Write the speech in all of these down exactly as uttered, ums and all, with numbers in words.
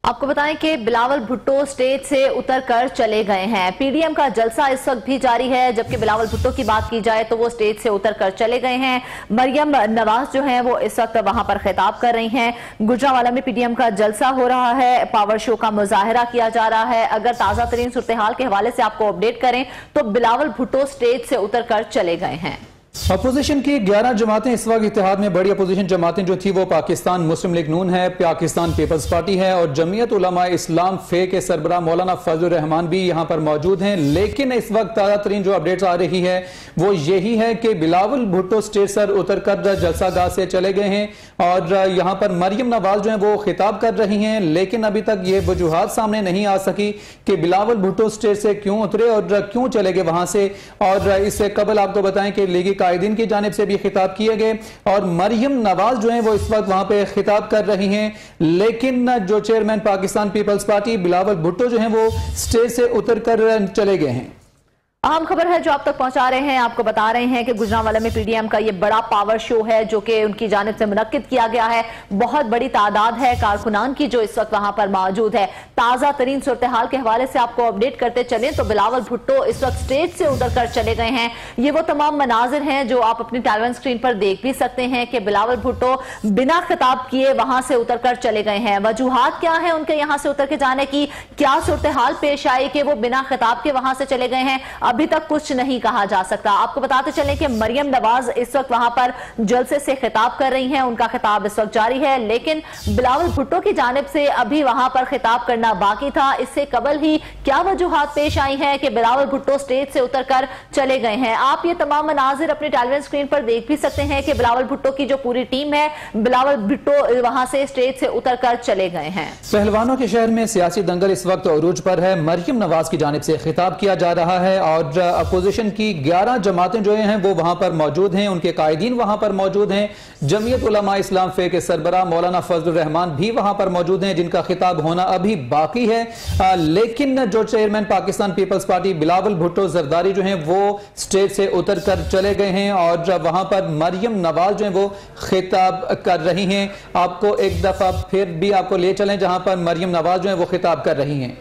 आपको बताएं कि बिलावल भुट्टो स्टेज से उतरकर चले गए हैं। पीडीएम का जलसा इस वक्त भी जारी है, जबकि बिलावल भुट्टो की बात की जाए तो वो स्टेज से उतरकर चले गए हैं। मरियम नवाज जो हैं वो इस वक्त वहां पर खिताब कर रही हैं। गुजरांवाला में पीडीएम का जलसा हो रहा है, पावर शो का मुजाहरा किया जा रहा है। अगर ताजा तरीन सूरत हाल के हवाले से आपको अपडेट करें तो बिलावल भुट्टो स्टेज से उतरकर चले गए हैं। अपोजिशन की ग्यारह जमातें इस वक्त इत्तेहाद में बड़ी अपोजिशन जमातें जो थी वो पाकिस्तान मुस्लिम लीग नून है, पाकिस्तान पीपल्स पार्टी है और जमीयत उलमा इस्लाम फे के सरबराह मौलाना फजलुर रहमान भी यहां पर मौजूद हैं। लेकिन इस वक्त ताजा तरीन जो अपडेट्स आ रही है वो यही है कि बिलावल भुट्टो स्टेज पर उतरकर जलसागाह से चले गए हैं और यहां पर मरियम नवाज जो है वो खिताब कर रही हैं। लेकिन अभी तक ये वजूहात सामने नहीं आ सकी कि बिलावल भुट्टो स्टेज से क्यों उतरे और क्यों चले गए वहां से। और इससे कबल आपको बताएं कि लीगी कायदीन की जानिब से भी खिताब किए गए और मरियम नवाज जो है वो इस वक्त वहां पे खिताब कर रही हैं। लेकिन जो chairman Pakistan people's party Bilawal Bhutto जो है वो स्टेज से उतरकर चले गए हैं। अहम खबर है जो आप तक पहुंचा रहे हैं, आपको बता रहे हैं कि गुजरांवाला में पीडीएम का ये बड़ा पावर शो है जो कि उनकी जानिब से मुनक्किद किया गया है। बहुत बड़ी तादाद है कारकुनान की जो इस वक्त वहां पर मौजूद है। ताजा तरीन सूरत हाल के हवाले से आपको अपडेट करते चलें तो बिलावल भुट्टो इस वक्त स्टेज से उतरकर चले गए हैं। ये वो तमाम मनाजिर हैं जो आप अपनी टेलीविजन स्क्रीन पर देख भी सकते हैं कि बिलावल भुट्टो बिना खिताब किए वहां से उतरकर चले गए हैं। वजूहात क्या है उनके यहां से उतर के जाने की, क्या सूरत हाल पेश आई कि वो बिना खिताब के वहां से चले गए हैं, अभी तक कुछ नहीं कहा जा सकता। आपको बताते चलें कि मरियम नवाज इस वक्त वहां पर जलसे से खिताब कर रही हैं, उनका खिताब इस वक्त जारी है। लेकिन बिलावल भुट्टो की जानिब से अभी वहां पर खिताब करना बाकी था। इससे कबल ही क्या वजूहात पेश आई हैं कि बिलावल भुट्टो स्टेज से उतरकर चले गए हैं। आप ये तमाम मनाजिर अपनी टेलीविजन स्क्रीन पर देख भी सकते हैं कि बिलावल भुट्टो की जो पूरी टीम है, बिलावल भुट्टो वहां से स्टेज से उतरकर चले गए हैं। पहलवानों के शहर में सियासी दंगल इस वक्त उरूज पर है। मरियम नवाज की जानिब से खिताब किया जा रहा है और अपोजिशन की ग्यारह जमातें जो हैं वो वहां पर मौजूद हैं, उनके कायदीन वहां पर मौजूद हैं। जमीयत उलमा इस्लाम फे के सरबराह मौलाना फजलुर रहमान भी वहां पर मौजूद हैं जिनका खिताब होना अभी बाकी है। आ, लेकिन जो chairman Pakistan people's party Bilawal Bhutto Zardari जो हैं वो स्टेज से उतर कर चले गए हैं और वहां पर मरियम नवाज जो है वो खिताब कर रही हैं। आपको एक दफा फिर भी आपको ले चलें जहां पर मरियम नवाज जो है वो खिताब कर रही हैं।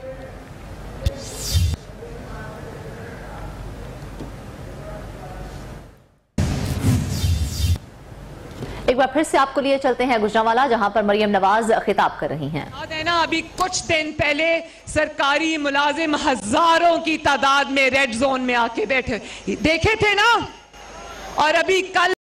एक बार फिर से आपको लिए चलते हैं गुजरांवाला, जहां पर मरियम नवाज खिताब कर रही हैं। याद है ना, अभी कुछ दिन पहले सरकारी मुलाजिम हजारों की तादाद में रेड जोन में आके बैठे देखे थे ना, और अभी कल